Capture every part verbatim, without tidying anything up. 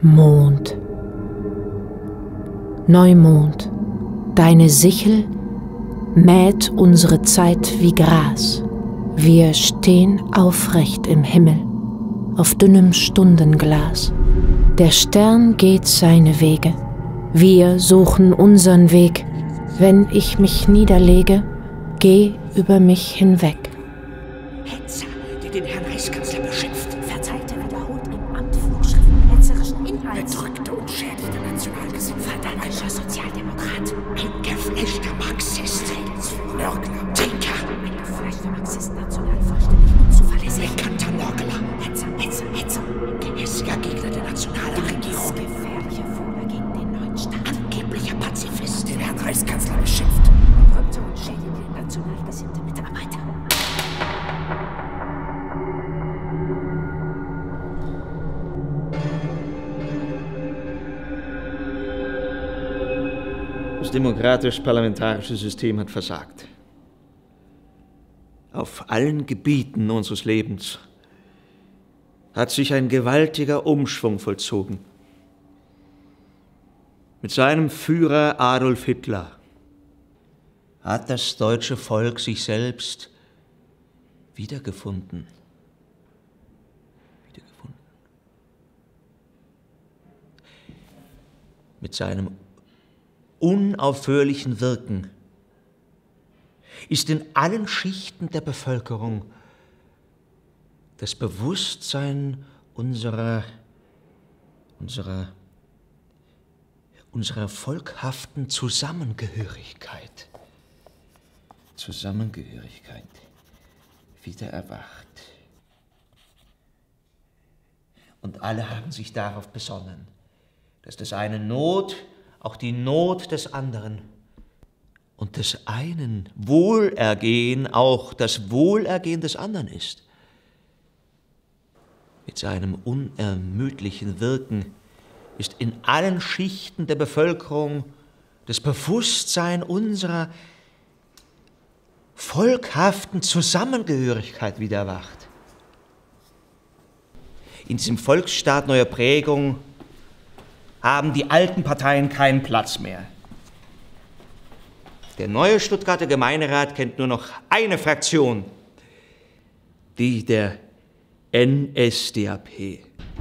Mond. Neumond, deine Sichel mäht unsere Zeit wie Gras. Wir stehen aufrecht im Himmel, auf dünnem Stundenglas. Der Stern geht seine Wege, wir suchen unseren Weg. Wenn ich mich niederlege, geh über mich hinweg. Hetzer, der den Herrn Reichskanzler beschimpft, verzeihte wiederholt im Amt Flugschriften hetzerischen Inhalts, bedrückte und schädigte Nationalgesinnte, verdammter Sozialdemokrat, ein geflechter Marxist, Nörgler, Tinker, ein geflechter Marxist, national vollständig unzuverlässig, bekannter Nörgler, Hetzer, Hetzer, Hetzer, gehässiger Gegner der Nationalregierung, gefährlicher Vogel gegen den neuen Staat, angeblicher Pazifist, den Herrn Reichskanzler beschimpft, bedrückte und schädigte nationalgesinnte Mitarbeiter. Das demokratisch-parlamentarische System hat versagt. Auf allen Gebieten unseres Lebens hat sich ein gewaltiger Umschwung vollzogen. Mit seinem Führer Adolf Hitler hat das deutsche Volk sich selbst wiedergefunden. Wiedergefunden. Mit seinem unaufhörlichen Wirken ist in allen Schichten der Bevölkerung das Bewusstsein unserer, unserer, unserer volkhaften Zusammengehörigkeit, Zusammengehörigkeit wieder erwacht. Und alle haben sich darauf besonnen, dass das eine Not auch die Not des anderen und des einen Wohlergehen auch das Wohlergehen des anderen ist. Mit seinem unermüdlichen Wirken ist in allen Schichten der Bevölkerung das Bewusstsein unserer volkhaften Zusammengehörigkeit wieder erwacht. In diesem Volksstaat neuer Prägung haben die alten Parteien keinen Platz mehr. Der neue Stuttgarter Gemeinderat kennt nur noch eine Fraktion, die der N S D A P.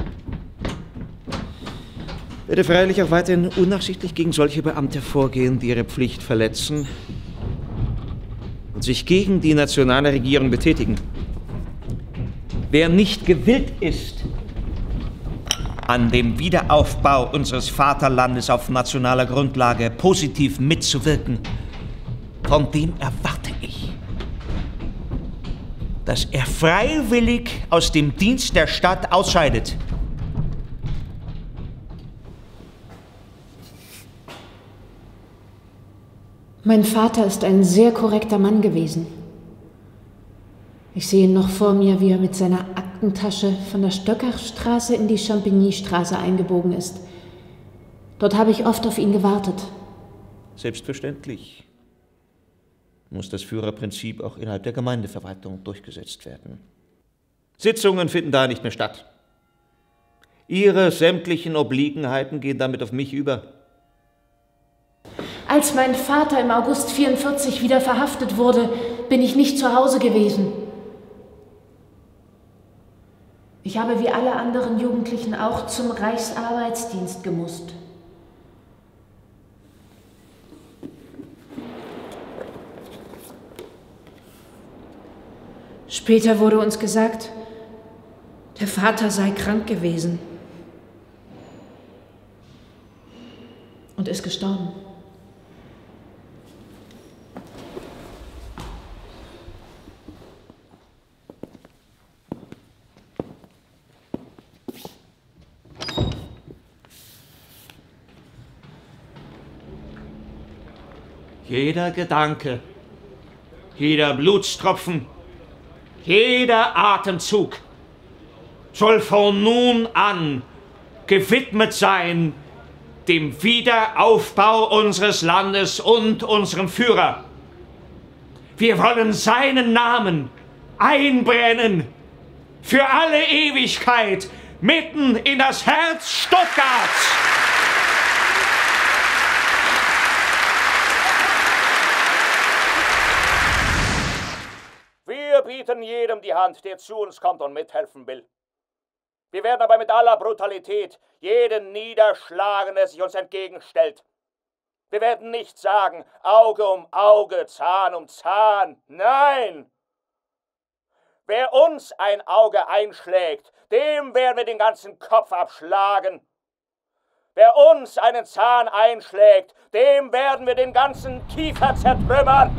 Ich werde freilich auch weiterhin unnachsichtlich gegen solche Beamte vorgehen, die ihre Pflicht verletzen und sich gegen die nationale Regierung betätigen. Wer nicht gewillt ist, an dem Wiederaufbau unseres Vaterlandes auf nationaler Grundlage positiv mitzuwirken, von dem erwarte ich, dass er freiwillig aus dem Dienst der Stadt ausscheidet. Mein Vater ist ein sehr korrekter Mann gewesen. Ich sehe ihn noch vor mir, wie er mit seiner Aktentasche von der Stöckerstraße in die Champigny-Straße eingebogen ist. Dort habe ich oft auf ihn gewartet. Selbstverständlich muss das Führerprinzip auch innerhalb der Gemeindeverwaltung durchgesetzt werden. Sitzungen finden da nicht mehr statt. Ihre sämtlichen Obliegenheiten gehen damit auf mich über. Als mein Vater im August vierundvierzig wieder verhaftet wurde, bin ich nicht zu Hause gewesen. Ich habe wie alle anderen Jugendlichen auch zum Reichsarbeitsdienst gemusst. Später wurde uns gesagt, der Vater sei krank gewesen und ist gestorben. Jeder Gedanke, jeder Blutstropfen, jeder Atemzug soll von nun an gewidmet sein dem Wiederaufbau unseres Landes und unserem Führer. Wir wollen seinen Namen einbrennen für alle Ewigkeit mitten in das Herz Stuttgarts. Wir bieten jedem die Hand, der zu uns kommt und mithelfen will. Wir werden aber mit aller Brutalität jeden niederschlagen, der sich uns entgegenstellt. Wir werden nicht sagen, Auge um Auge, Zahn um Zahn. Nein! Wer uns ein Auge einschlägt, dem werden wir den ganzen Kopf abschlagen. Wer uns einen Zahn einschlägt, dem werden wir den ganzen Kiefer zertrümmern.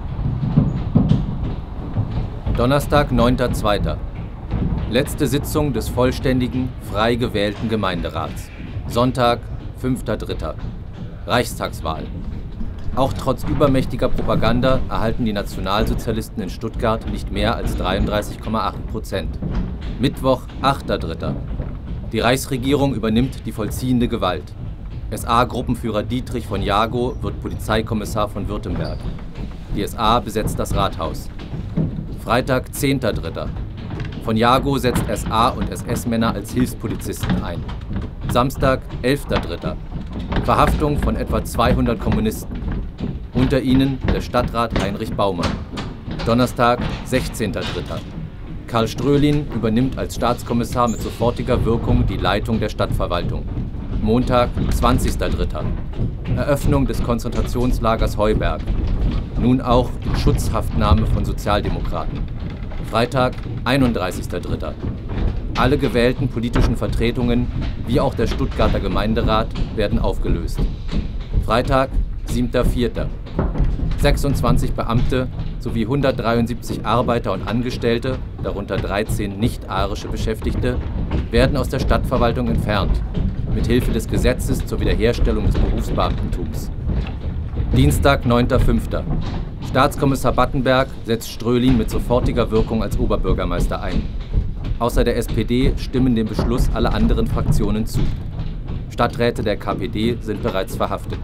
Donnerstag, neunter zweiter Letzte Sitzung des vollständigen, frei gewählten Gemeinderats. Sonntag, fünfter dritter Reichstagswahl. Auch trotz übermächtiger Propaganda erhalten die Nationalsozialisten in Stuttgart nicht mehr als dreiunddreißig Komma acht Prozent. Mittwoch, achter dritter Die Reichsregierung übernimmt die vollziehende Gewalt. S A-Gruppenführer Dietrich von Jagow wird Polizeikommissar von Württemberg. Die S A besetzt das Rathaus. Freitag, zehnter dritter Von Jagow setzt S A und S S-Männer als Hilfspolizisten ein. Samstag, elfter dritter Verhaftung von etwa zweihundert Kommunisten. Unter ihnen der Stadtrat Heinrich Baumann. Donnerstag, sechzehnter dritter Karl Strölin übernimmt als Staatskommissar mit sofortiger Wirkung die Leitung der Stadtverwaltung. Montag, zwanzigster dritter Eröffnung des Konzentrationslagers Heuberg. Nun auch in Schutzhaftnahme von Sozialdemokraten. Freitag, einunddreißigster dritter Alle gewählten politischen Vertretungen, wie auch der Stuttgarter Gemeinderat, werden aufgelöst. Freitag, siebter vierter sechsundzwanzig Beamte sowie hundertdreiundsiebzig Arbeiter und Angestellte, darunter dreizehn nicht-arische Beschäftigte, werden aus der Stadtverwaltung entfernt, mit Hilfe des Gesetzes zur Wiederherstellung des Berufsbeamtentums. Dienstag, neunter fünfter Staatskommissar Battenberg setzt Strölin mit sofortiger Wirkung als Oberbürgermeister ein. Außer der S P D stimmen dem Beschluss alle anderen Fraktionen zu. Stadträte der K P D sind bereits verhaftet.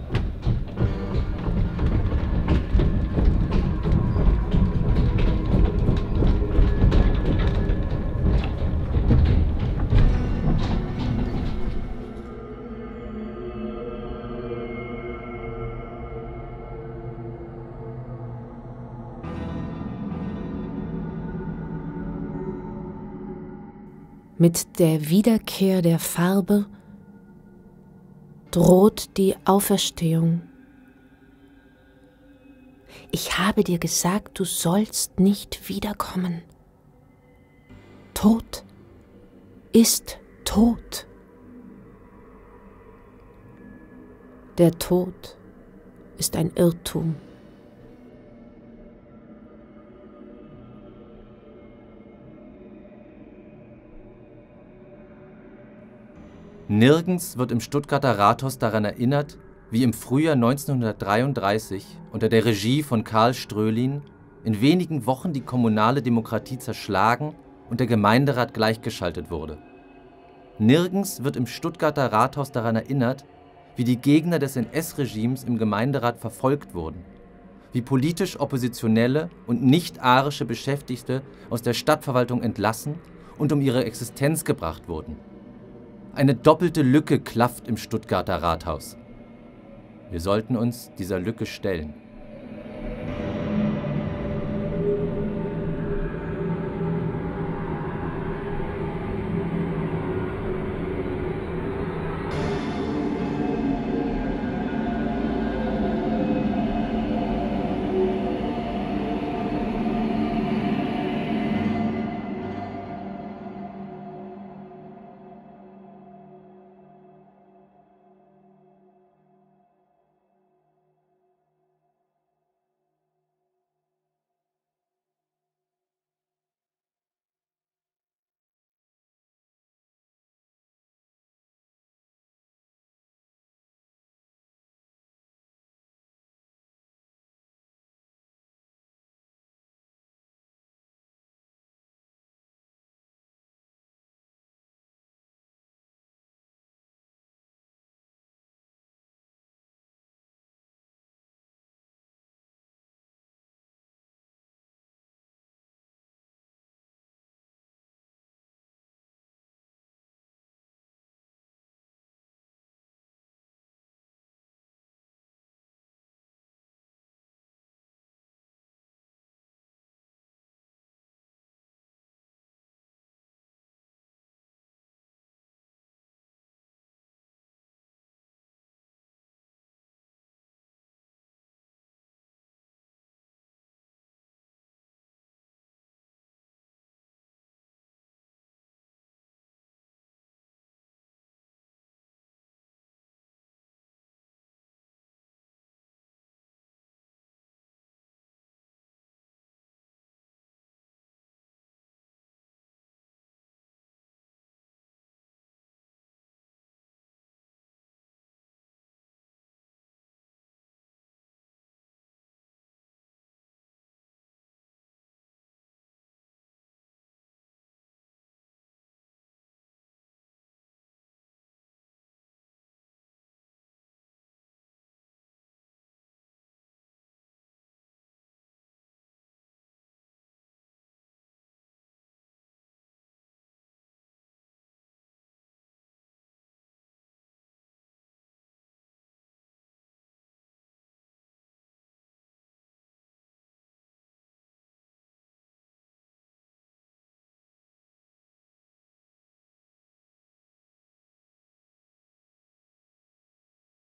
Mit der Wiederkehr der Farbe droht die Auferstehung. Ich habe dir gesagt, du sollst nicht wiederkommen. Tod ist Tod. Der Tod ist ein Irrtum. Nirgends wird im Stuttgarter Rathaus daran erinnert, wie im Frühjahr neunzehnhundertdreiunddreißig unter der Regie von Karl Strölin in wenigen Wochen die kommunale Demokratie zerschlagen und der Gemeinderat gleichgeschaltet wurde. Nirgends wird im Stuttgarter Rathaus daran erinnert, wie die Gegner des N S-Regimes im Gemeinderat verfolgt wurden, wie politisch oppositionelle und nicht-arische Beschäftigte aus der Stadtverwaltung entlassen und um ihre Existenz gebracht wurden. Eine doppelte Lücke klafft im Stuttgarter Rathaus. Wir sollten uns dieser Lücke stellen.